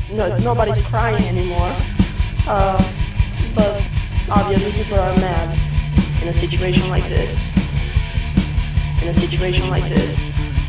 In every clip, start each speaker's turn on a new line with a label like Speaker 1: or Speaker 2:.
Speaker 1: No, nobody's crying anymore. But obviously people are mad in a situation like this. In a situation like this.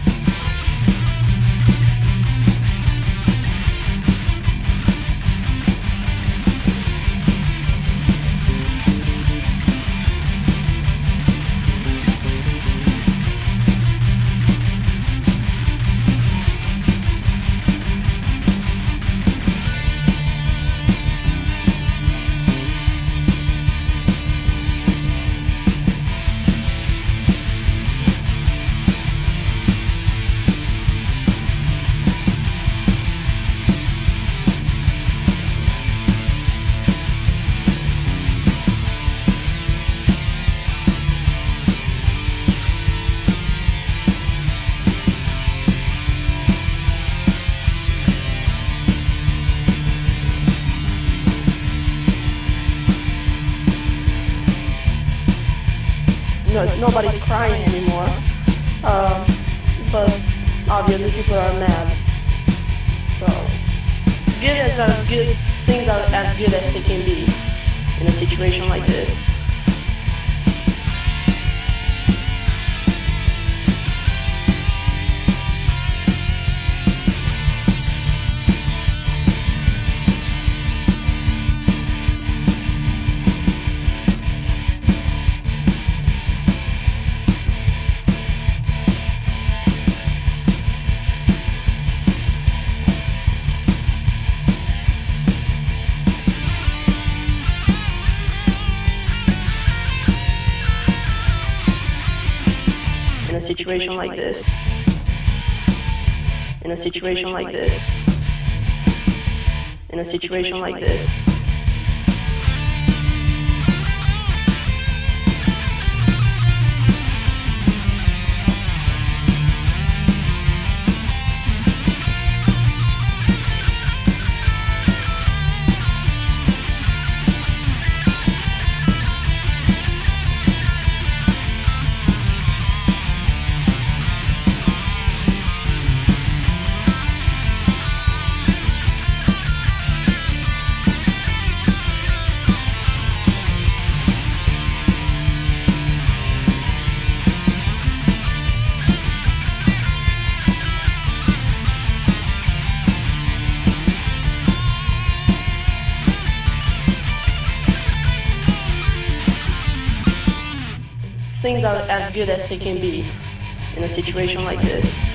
Speaker 1: No, nobody's crying anymore. But obviously people are mad. So things are as good as they can be in a situation like this. In a situation like this. In a situation like this. In a situation like this. Things are as good as they can be in a situation like this.